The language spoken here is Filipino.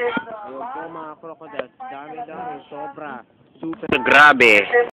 Ayun po mga crocodiles, dami-dami, sobra, super grabe.